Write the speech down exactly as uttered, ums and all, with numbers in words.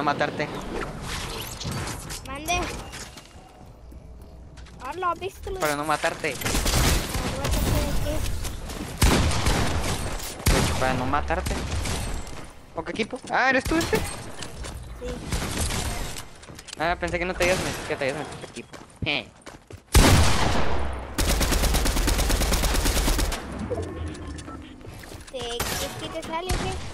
matarte. Mande. Hola, ¿viste? Para no matarte. Para no matarte. ¿O qué equipo? Ah, ¿eres tú este? Sí. Ah, pensé que no te habías metido, que te habías metido este equipo. Eh. ¿Te, ¿Es que te sale o qué?